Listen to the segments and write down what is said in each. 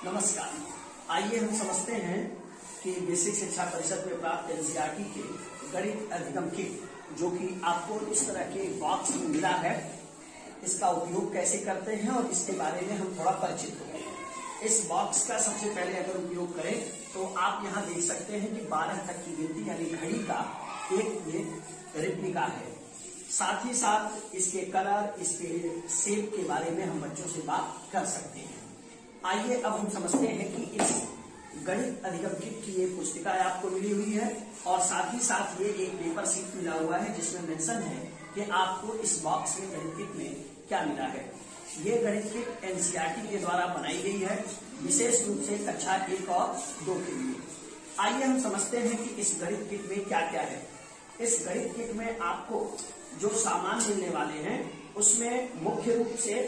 नमस्कार। आइए हम समझते हैं कि बेसिक शिक्षा परिषद में प्राप्त एनसीईआरटी के गणित अधिगम किट जो कि आपको इस तरह के बॉक्स में मिला है, इसका उपयोग कैसे करते हैं और इसके बारे में हम थोड़ा परिचित हो गए हैं। इस बॉक्स का सबसे पहले अगर उपयोग करें तो आप यहाँ देख सकते हैं कि 12 तक की गिनती यानी घड़ी का एक ये रेप्लिका है। साथ ही साथ इसके कलर, इसके शेप के बारे में हम बच्चों से बात कर सकते हैं। आइए अब हम समझते हैं कि इस गणित अधिगम किट की ये पुस्तिका आपको मिली हुई है और साथ ही साथ ये एक पेपर शीट मिला हुआ है जिसमें मेंशन है कि आपको इस बॉक्स में गणित किट में क्या मिला है। ये गणित किट एनसीईआरटी के द्वारा बनाई गई है, विशेष रूप से कक्षा 1 और 2 के लिए। आइए हम समझते हैं कि इस गणित किट में क्या क्या है। इस गणित किट में आपको जो सामान मिलने वाले हैं उसमें मुख्य रूप से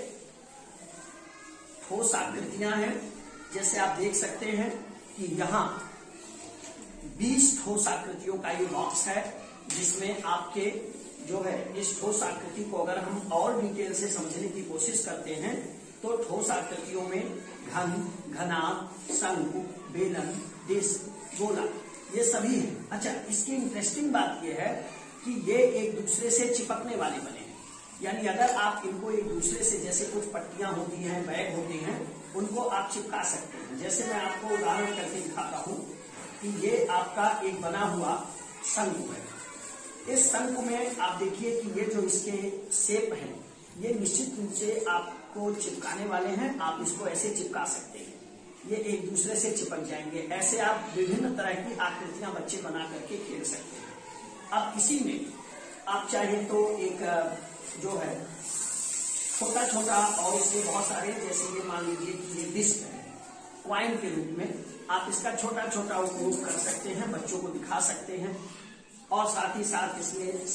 ठोस आकृतियां हैं। जैसे आप देख सकते हैं कि यहाँ 20 ठोस आकृतियों का ये बॉक्स है जिसमें आपके जो है इस ठोस आकृति को अगर हम और डिटेल से समझने की कोशिश करते हैं तो ठोस आकृतियों में घन, घनाभ, शंकु, बेलन, डिस्क, गोला ये सभी है। अच्छा, इसकी इंटरेस्टिंग बात यह है कि ये एक दूसरे से चिपकने वाले बने हैं, यानी अगर आप इनको एक दूसरे से, जैसे कुछ पट्टियां होती हैं, बैग होते हैं, उनको आप चिपका सकते हैं। जैसे मैं आपको उदाहरण करके दिखाता हूं कि ये आपका एक बना हुआ शंकु है। इस शंकु में आप देखिए कि ये जो इसके शेप है ये निश्चित रूप से आपको चिपकाने वाले हैं। आप इसको ऐसे चिपका सकते हैं, ये एक दूसरे से चिपक जाएंगे। ऐसे आप विभिन्न तरह की आकृतियां बच्चे बना करके खेल सकते हैं। अब इसी में आप चाहे तो एक जो है छोटा छोटा और इसमें बहुत सारे, जैसे ये मान लीजिए कि ये डिस्क है, क्वाइन के रूप में आप इसका छोटा छोटा उपयोग कर सकते हैं, बच्चों को दिखा सकते हैं। और साथ ही साथ इसमें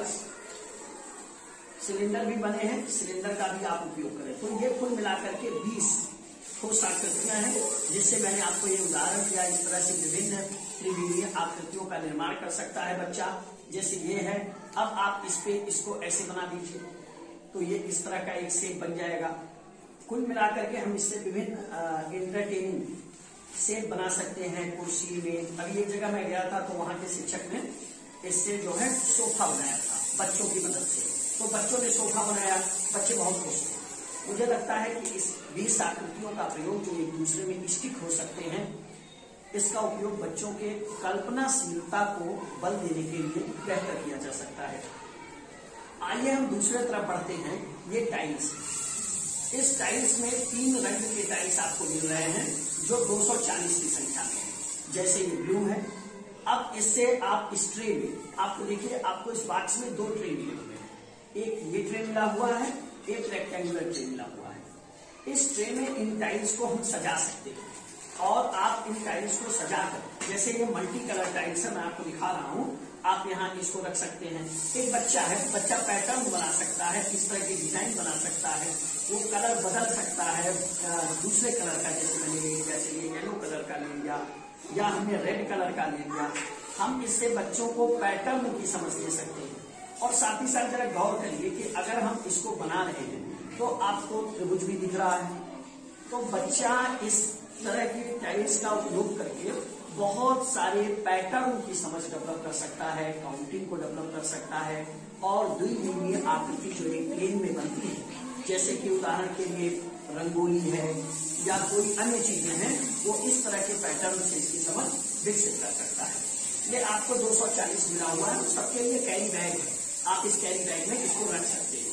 सिलेंडर भी बने हैं, सिलेंडर का भी आप उपयोग करें। तो ये कुल मिलाकर के 20 ठोस आकृतियां हैं जिससे मैंने आपको ये उदाहरण दिया। इस तरह से विभिन्न त्रिविमीय आकृतियों का निर्माण कर सकता है बच्चा। जैसे ये है, अब आप इस पे इसको ऐसे बना दीजिए तो ये इस तरह का एक शेप बन जाएगा। कुल मिलाकर के हम इससे विभिन्न एंटरटेनिंग शेप बना सकते हैं। कुर्सी में अभी एक जगह मैं गया था तो वहां के शिक्षक ने इससे जो है सोफा बनाया था बच्चों की मदद से, तो बच्चों ने सोफा बनाया, बच्चे बहुत खुश थे। मुझे लगता है कि इस 20 आकृतियों का प्रयोग जो एक दूसरे में स्टिक हो सकते हैं, इसका उपयोग बच्चों के कल्पनाशीलता को बल देने के लिए बेहतर किया जा सकता है। आइए हम दूसरे तरफ बढ़ते हैं। ये टाइल्स, इस टाइल्स में 3 रंग के टाइल्स आपको मिल रहे हैं जो 240 की संख्या में है। जैसे ये ब्लू है। अब इससे आप इस ट्रे में आपको देखिए, आपको इस बॉक्स में 2 ट्रे मिले हुए हैं। एक ये ट्रे मिला हुआ है, एक रेक्टेंगुलर ट्रे मिला हुआ है। इस ट्रे में इन टाइल्स को हम सजा सकते हैं और आप इन टाइल्स को सजाकर, जैसे ये मल्टी कलर टाइल्स है, मैं आपको दिखा रहा हूं, आप यहाँ इसको रख सकते हैं। एक बच्चा है, बच्चा पैटर्न बना सकता है, इस तरह की डिजाइन बना सकता है, वो कलर बदल सकता है दूसरे कलर का। जैसे मैंने जैसे ये येलो कलर का ले लिया या हमने रेड कलर का ले लिया। हम इससे बच्चों को पैटर्न की समझ दे सकते हैं। और साथ ही साथ जरा गौर करिए कि अगर हम इसको बना रहे हैं तो आपको त्रिभुज भी दिख रहा है, तो बच्चा इस तरह की टाइल्स का उपयोग करके बहुत सारे पैटर्न की समझ डेवलप कर सकता है, काउंटिंग को डेवलप कर सकता है और द्विविमीय आकृति जो एक प्लेन में बनती है, जैसे कि उदाहरण के लिए रंगोली है या कोई अन्य चीजें हैं, वो इस तरह के पैटर्न से इसकी समझ विकसित कर सकता है। ये आपको 240 मिला हुआ है। सबके लिए कैरी बैग है, आप इस कैरी बैग में इसको रख सकते हैं।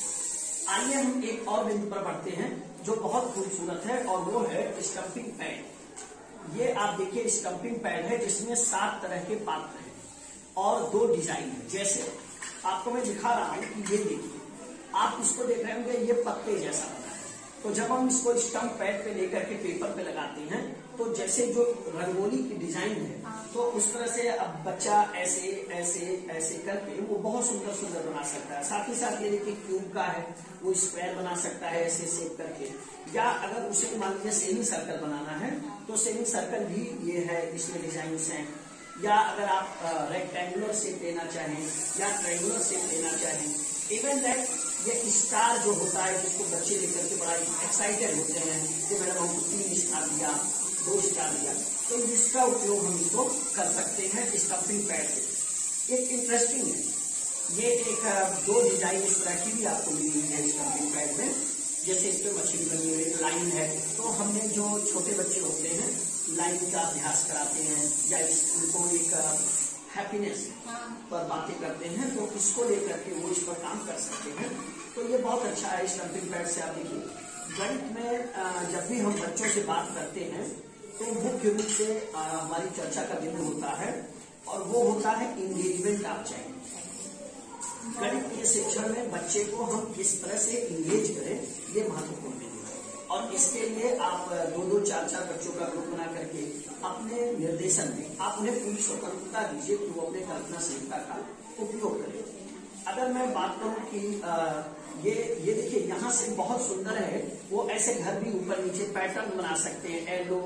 आइए हम एक और बिंदु पर बढ़ते हैं जो बहुत खूबसूरत है और वो है स्टंपिंग पैड। ये आप देखिए स्टंपिंग पैड है जिसमें 7 तरह के पात्र हैं और 2 डिजाइन है। जैसे आपको मैं दिखा रहा हूं कि ये देखिए, आप इसको देख रहे होंगे, ये पत्ते जैसा बना है। तो जब हम इसको स्टंप पैड पे लेकर के पेपर पे लगाते हैं तो जैसे जो रंगोली की डिजाइन है तो उस तरह से अब बच्चा ऐसे ऐसे ऐसे करके वो बहुत सुंदर सुंदर बना सकता है। साथ ही साथ ये देखिए क्यूब का है, वो स्क्वायर बना सकता है ऐसे शेप करके। या अगर उसे मान लीजिए सेमी सर्कल बनाना है तो सेमी सर्कल भी ये है, इसमें डिजाइन हैं। या अगर आप रेक्टेंगुलर शेप लेना चाहें या ट्रायंगुलर शेप लेना चाहें, इवन दैट ये स्टार जो होता है जिसको बच्चे लेकर के बड़ा एक्साइटेड होते हैं कि मैंने हमको 3 स्टार दिया, 2 स्टार दिया, तो इसका उपयोग हम इसको कर सकते हैं स्टम्पिंग पैड से। एक इंटरेस्टिंग है, ये एक 2 डिजाइन इस तरह की भी आपको मिली हुई है स्टम्पिंग पैड में। जैसे इस पे मछली बनी हुई लाइन है, तो हमने जो छोटे बच्चे होते हैं लाइन का अभ्यास कराते हैं या उनको एक हैप्पीनेस पर बातें करते हैं, तो इसको लेकर के वो इस पर काम कर सकते हैं। तो ये बहुत अच्छा है स्टम्पिंग पैड से। आप देखिए गणित में जब भी हम बच्चों से बात करते हैं तो मुख्य रूप से हमारी चर्चा का बिंदु होता है और वो होता है इंगेजमेंट ऑफ चाइल्ड। गणित के शिक्षण में बच्चे को हम किस तरह से इंगेज करें, ये महत्वपूर्ण बिंदु है। और इसके लिए आप 2-2, 4-4 बच्चों का ग्रुप बना करके अपने निर्देशन में आप उन्हें पूरी स्वतंत्रता दीजिए कि वो अपने कल्पनाशीलता का उपयोग करें। अगर मैं बात करूं कि ये देखिए यहाँ से बहुत सुंदर है, वो ऐसे घर भी ऊपर नीचे पैटर्न बना सकते हैं, येलो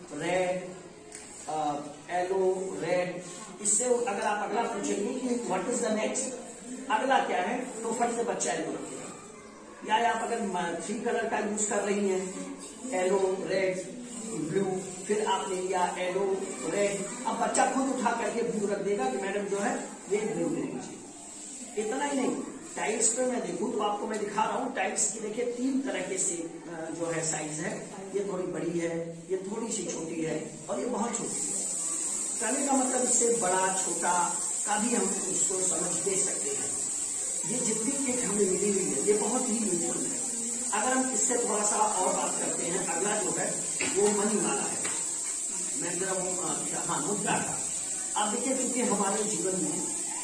रेड। इससे अगर आप अगला पूछेंगे कि व्हाट इज द नेक्स्ट, अगला क्या है, तो फट से बच्चा येलो रखेगा। या आप अगर 3 कलर का यूज कर रही हैं, येलो रेड ब्लू, फिर आपने लिया येलो रेड, अब बच्चा खुद उठा करके ब्लू रख देगा कि मैडम जो है ये ब्लू ले लीजिए। इतना ही नहीं, टाइल्स पे मैं देखूं तो आपको मैं दिखा रहा हूँ, टाइल्स की देखिए 3 तरह से जो है साइज है। ये थोड़ी बड़ी है, ये थोड़ी सी छोटी है और ये बहुत छोटी है। कहने का मतलब इससे बड़ा छोटा का भी हम इसको समझ दे सकते हैं। ये जितनी किट हमें मिली हुई है ये बहुत ही यूजफुल है। अगर हम इससे थोड़ा सा और बात करते हैं, अगला जो है वो मणिमाला है, मैं जरा वो मुद्रा का। अब देखिए क्योंकि हमारे जीवन में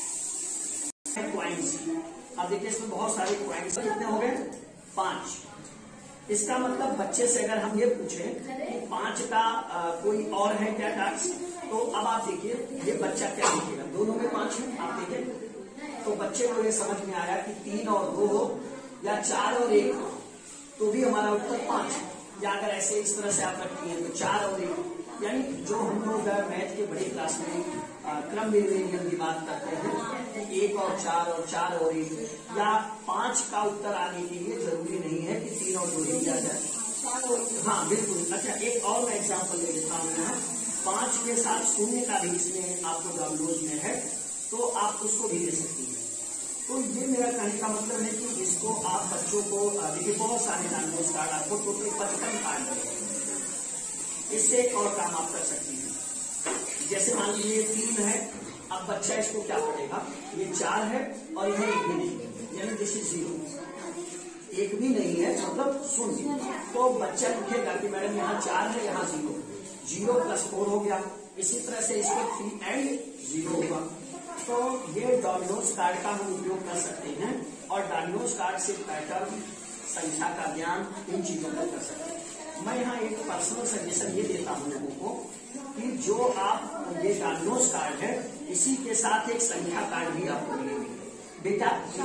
क्वाइंस, अब देखिए इसमें बहुत सारे क्वाइंस कितने हो गए, 5। इसका मतलब बच्चे से अगर हम ये पूछें कि 5 का कोई और है क्या टास्क, तो अब आप देखिए ये बच्चा क्या लिखेगा, दोनों में 5 है। आप देखिए तो बच्चे को ये समझ में आया कि 3 और 2 हो या 4 और 1 हो, तो भी हमारा उत्तर 5 है। या अगर ऐसे इस तरह से आप रखती हैं तो 4 और 1, यानी जो हम लोग मैथ के बड़े क्लास में क्रम विनियम की बात करते हैं, 1 और 4 और 4 और 1 या 5 का उत्तर आने के लिए जरूरी नहीं है कि 3 और 2 ही दिया जाए। हाँ बिल्कुल। अच्छा एक और मैं एग्जाम्पल ले लेता हूँ यहाँ, 5 के साथ 0 का भी इसमें आपको डाउनलोड में है, तो आप उसको भी ले सकती हैं। तो ये मेरा कहने का मतलब है कि इसको आप बच्चों को देखिए बहुत सारे डाउनलोड कार्ड आपको टोटल 55 कार्ड है, इससे एक और काम आप कर सकती हैं। जैसे मान लीजिए 3 है, अब बच्चा इसको क्या पढ़ेगा, ये 4 है और यह 1 भी नहीं है, यानी दिस इज 0, 1 भी नहीं है मतलब 0। तो बच्चा लिखेगा कि मैडम यहाँ 4 है, यहाँ 0 + 4 हो गया। इसी तरह से इसको 3 एंड 0 होगा। तो ये डाउनलोड कार्ड का हम उपयोग कर सकते हैं और डाउनलोड कार्ड से पैटर्न, संख्या का ज्ञान, इन चीजों को कर सकते हैं। मैं यहाँ एक पर्सनल सजेशन ये देता हूँ लोगों को कि जो आप ये डाउनलोड कार्ड है, इसी के साथ एक संख्या कार्ड भी आपको मिलेगी। बेटा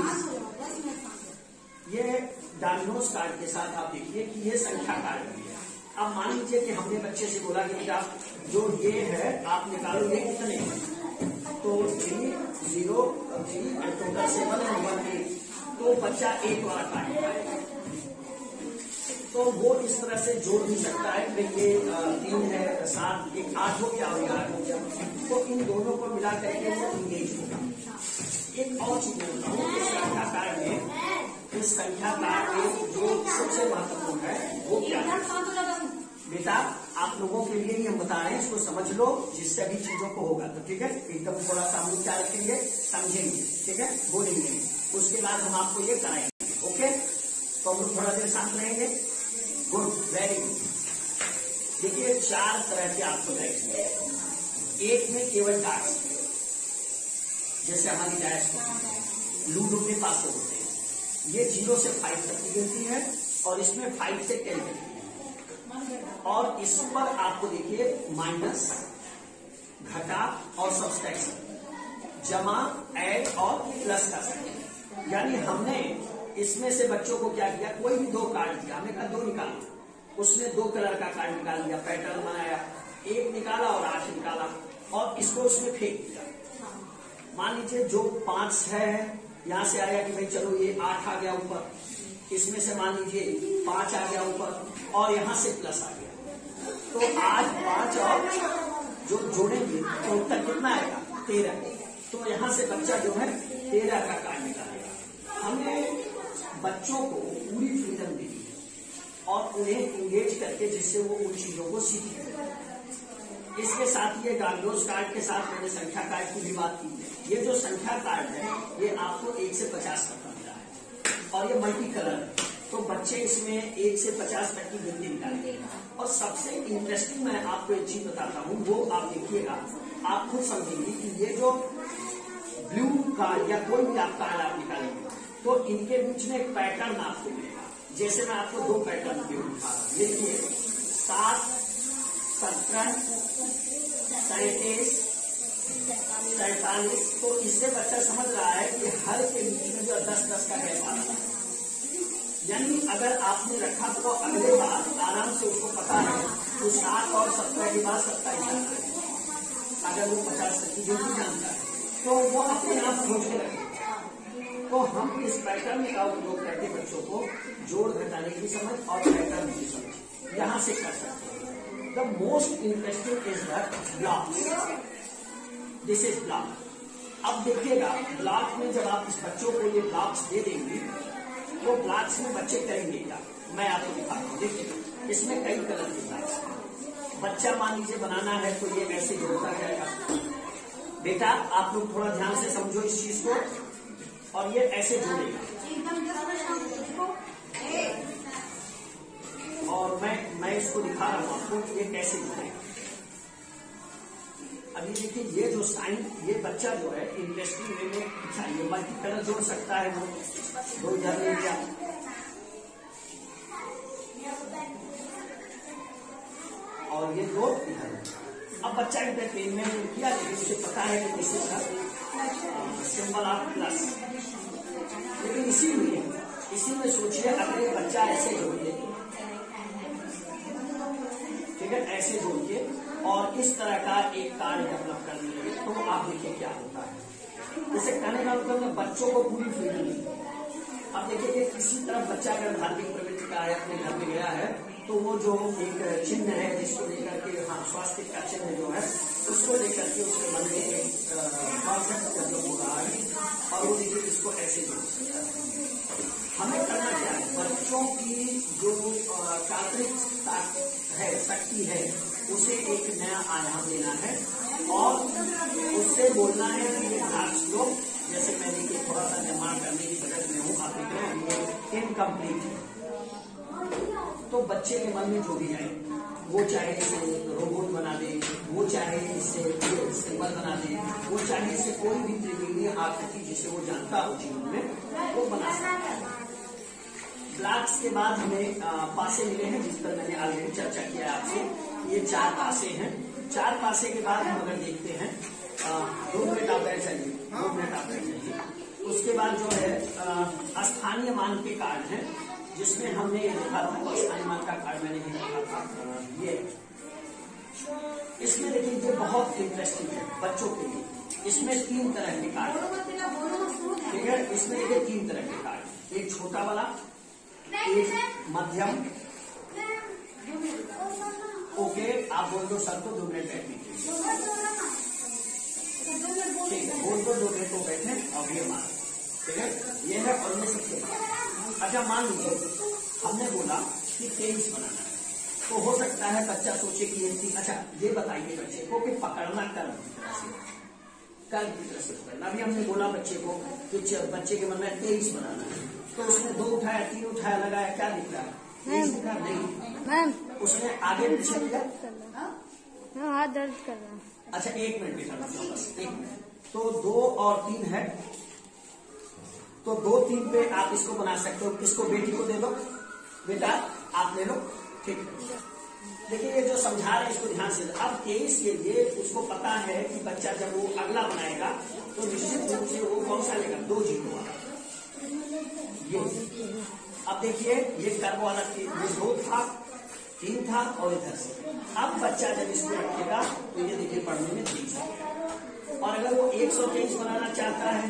ये डाउनलोड कार्ड के साथ आप देखिए कि ये संख्या कार्ड भी है। अब मान लीजिए कि हमने बच्चे से बोला कि बेटा जो ये है आप निकालो, ये कितने हैं, तो 3 0 3 टोटल 7 और 1 8, तो बच्चा 1 वाला कार्ड, तो वो इस तरह से जोड़ भी सकता है कि ये 3 है 7, 1 8 हो गया और 8 हो गया, तो इन दोनों को मिला करके वो इंगेज होगा। एक और चीज बताऊँ, इस संख्या कार्ड में, इस संख्या कार्ड में जो सबसे महत्वपूर्ण है वो क्या है बेटा, आप लोगों के लिए ही हम बता रहे हैं, इसको समझ लो, जिससे भी चीजों को होगा तो ठीक है, एकदम थोड़ा सा हम क्या रखेंगे, समझेंगे, ठीक है, बोलेंगे, उसके बाद हम आपको ये कराएंगे। ओके, तो हम लोग थोड़ा देर शांत रहेंगे। Good, very good. देखिए 4 तरह के आपको रहेंगे, एक में केवल डार्ट्स, जैसे हमारी डैश लूडो के पास होते हैं, ये 0 से 5 तक की गिनती है और इसमें 5 से 10 तक, और इस पर आपको देखिए माइनस, घटा और सब्सट्रैक्शन, जमा, ऐड और प्लस का साइन। यानी हमने इसमें से बच्चों को क्या किया, कोई भी 2 कार्ड दिया, हमने कहा 2 निकालो, उसने 2 कलर का कार्ड निकाल लिया, पैटर्न बनाया, 1 निकाला और 8 निकाला और इसको उसमें फेंक दिया। मान लीजिए जो 5 है यहाँ से आया कि भाई चलो ये 8 आ गया ऊपर, इसमें से मान लीजिए 5 आ गया ऊपर और यहाँ से प्लस आ गया। तो आज 5 और जो जोड़ेंगे तो उत्तर कितना आएगा? 13। तो यहाँ से बच्चा जो है 13 का कार्ड निकालेगा। हमने बच्चों को पूरी फ्रीडम दी है और उन्हें इंगेज करके जिससे वो उन चीजों को सीखें। इसके साथ ये डायग्नोज कार्ड के साथ मैंने संख्या कार्ड की भी बात की है। ये जो संख्या कार्ड है ये आपको 1 से 50 तक का मिला है और ये मल्टी कलर है, तो बच्चे इसमें 1 से 50 तक की गिनती निकालेंगे। और सबसे इंटरेस्टिंग मैं आपको एक चीज बताता हूँ, वो आप देखिएगा, आप खुद समझेंगे कि ये जो ब्लू कार्ड या कोई भी आप कार्ड आप निकालेंगे तो इनके बीच में एक पैटर्न आपको मिलेगा। जैसे मैं आपको 2 पैटर्न दिखा रहा हूँ, देखिए 7, 17, 37, 47। तो इससे बच्चा समझ रहा है कि हर के बीच में जो 10-10 का गैप आ रहा है, यानी अगर आपने रखा तो अगले बार आराम से उसको पता है तो 7 और 17 के बाद 27 आता है। अगर वो 50 तक की जो भी जानता है तो वो अपने आप सोच के रखेगा। तो हम इस पैटर्न का उपयोग करके बच्चों को जोड़ घटाने की समझ और पैटर्न की समझ यहाँ से कर सकते हैं। The most interesting is the blocks. This is block. अब देखिएगा ब्लॉक में जब आप इस बच्चों को ये ब्लॉक्स दे देंगे तो ब्लॉक्स में बच्चे करेंगे क्या, मैं आपको दिखाता हूँ। देखिए इसमें कई कलर के ब्लॉक्स हैं। बच्चा मान लीजिए बनाना है तो ये ऐसे जोड़ता जाएगा। बेटा आप लोग थोड़ा ध्यान से समझो इस चीज को, और ये ऐसे जोड़ेगा। और मैं इसको दिखा रहा हूँ आपको ये कैसे जोड़ेगा। अभी देखिए ये जो साइन, ये बच्चा जो है इंटरेस्टिंग वे में, अच्छा ये मल्टी कलर जोड़ सकता है, वो 2 इधर ले लिया और ये 2 इधर। अब बच्चा एंटरटेनमेंट किया लेकिन उसे पता है कि this is symbol of plus. लेकिन इसी में सोचिए अगर ये बच्चा ऐसे जोड़ दे, ठीक है, ऐसे जोड़ के और इस तरह का एक कार्ड डेवलप कर लिए तो आप देखिए क्या होता है। जैसे कहने का मतलब मैं बच्चों को पूरी फ्रीडम दी। अब देखिए कि किसी तरह बच्चा अगर धार्मिक प्रवृत्ति का है, अपने घर में गया है, तो वो जो एक चिन्ह है जिसको लेकर के, हाँ, स्वास्थ्य का चिन्ह जो है उसको लेकर के उसके मन में एक कॉन्सेप्ट डेवलप हो रहा है और वो देखिए इसको ऐसे जोड़ सकता है। हमें करना क्या है, बच्चों की जो चारित्रिक है, शक्ति है, उसे एक नया आयाम देना है और उससे बोलना है कि ये क्लास लो। जैसे मैं देखिए थोड़ा सा निर्माण करने की प्रगति में हूँ, आप देख रहे हैं ये इनकम्प्लीट है। तो बच्चे के मन में जो भी आए, वो चाहे इसे रोबोट बना दे, वो चाहे इससे सिंबल बना दे, वो चाहे इसे कोई भी त्रिकोणीय आकृति जिसे वो जानता हो जीवन में, वो बना सकता है। ब्लॉक्स के बाद हमें पासे मिले हैं जिस पर मैंने ऑलरेडी चर्चा किया आपसे। ये 4 पासे हैं। 4 पासे के बाद हम अगर देखते हैं 2 मिनट आप बैठ जाइए, 2 मिनट आप बैठ जाइए। उसके बाद जो है स्थानीय मान के कार्ड हैं, जिसमें हमने ये देखा था स्थानीय मान का कार्ड मैंने भी देखा था। ये इसमें देखिए ये बहुत इंटरेस्टिंग है बच्चों के लिए। इसमें 3 तरह के कार्ड, ठीक है, इसमें देखिए 3 तरह के कार्ड, एक छोटा वाला, एक मध्यम, ओके आप बोल दो सर को 2 मिनट बैठने के लिए, ठीक है, बोल दो 2 मिनट को बैठे और ये मान, ठीक है, ये है और ये सबसे बड़ा। अच्छा मान लीजिए हमने बोला कि 23 बनाना है, तो हो सकता है बच्चा सोचे कि ये, अच्छा ये बताइए बच्चे को कि पकड़ना कर्म की तरह से पकड़ना। अभी हमने बोला बच्चे को कि बच्चे के मन में 23 बनाना है, तो उसने 2 उठाया, 3 उठाया, लगाया, क्या दिख रहा है? नहीं, उसने आगे पीछे किया, हाथ दर्द कर रहा है। अच्छा 1 मिनट बिठाना, बस 1 मिनट। तो 2 और 3 है, तो 2, 3 पे आप इसको बना सकते हो। किसको? बेटी को दे दो, बेटा आप ले लो, ठीक है। देखिए ये जो समझा रहे हैं इसको ध्यान से। अब 23 के लिए उसको पता है कि बच्चा जब वो अगला बनाएगा तो निश्चित रूप से वो कौन सा लेगा? 2 जीरो वाला। ये अब देखिए ये कर्व वाला, ये 2 था, 3 था और इधर से। अब बच्चा जब इसको रखेगा तो ये देखिए पढ़ने में 23 है। और अगर वो 123 बनाना चाहता है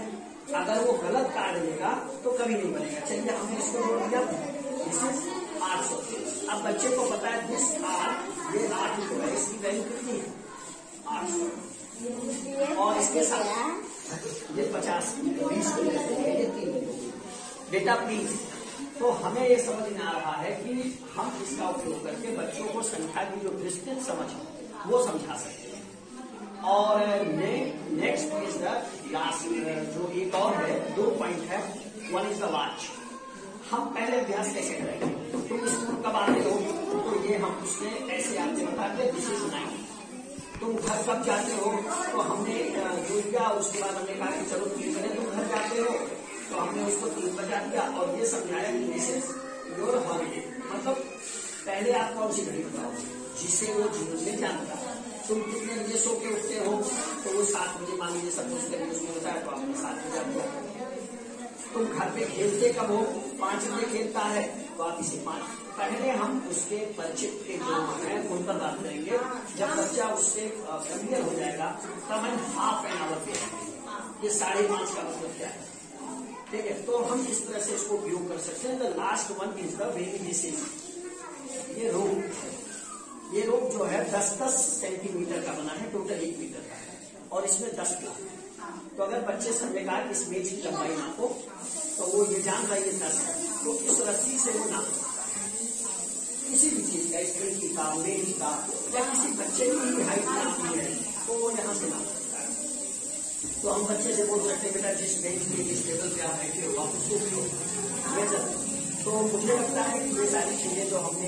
अगर वो गलत काट देगा तो कभी नहीं बनेगा। चलिए हमने इसको जोड़ दिया, दिस इज 800। अब बच्चे को पता है दिस 8, ये 8 लिखो है, इसकी वैल्यू कितनी है 800, और इसके साथ ये 50 20 ये 3 बेटा प्लीज। तो हमें ये समझ में आ रहा है कि हम इसका उपयोग करके बच्चों को संख्या की जो विस्तृत समझ है वो समझा सकते हैं। और नेक्स्ट इज द लास्ट, जो एक और है 2 पॉइंट है, 1 इज द वॉच। हम पहले अभ्यास कैसे करेंगे, तुम स्कूल कब आते हो तो ये हम उसने ऐसे आपने बता दिया दिस इज 9। तुम घर कब जाते हो तो हमने जो किया, उसके बाद हमने कहा कि चलो तुम करें, तुम घर जाते हो तो हमने उसको 3 बजा दिया और ये समझाया कि दिस इज योर हॉलीडे। मतलब पहले आप कौन सी घड़ी बताओ जिसे वो जीवन में जानता है। तुम कितने बजे सो के उठते हो तो वो 7 बजे मान लीजिए सब उसके लिए उसने बताया तो आपने 7 बजे दिया। तुम घर पे खेलते कब हो, 5 बजे खेलता है तो आप इसे 5। पहले हम उसके परिचित के जो है उन पर बात करेंगे। जब बच्चा उससे फेमिलियर हो जाएगा तब हम हाफ एन आवर पे ये 5:30 का मतलब क्या है, ठीक है। तो हम इस तरह से इसको उपयोग कर सकते हैं। The last one is the very basic, ये रोप जो है 10-10 सेंटीमीटर का बना है, टोटल 1 मीटर का है और इसमें 10 क्लास। तो अगर बच्चे से हमने कहा इस मेज की लंबाई नापो तो वो ये जान रहा है 10 है, तो इस रस्सी से वो नाप सकता है किसी भी चीज का, स्त्री का, मेज का, या किसी बच्चे की हाइट नापनी है तो वो यहाँ से नाप सकता है। तो हम बच्चे से बोल सकते हैं बेटा जिस बेंच पे जिस टेबल पे आप बैठे हो आप उसको मेजर। तो मुझे लगता है कि ये सारी चीजें जो हमने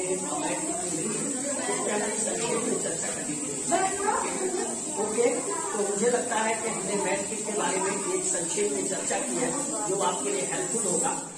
संक्षेप में चर्चा करनी थी। ओके, तो मुझे लगता है कि हमने मैट्रिक के बारे में एक संक्षेप में चर्चा की है जो आपके लिए हेल्पफुल होगा।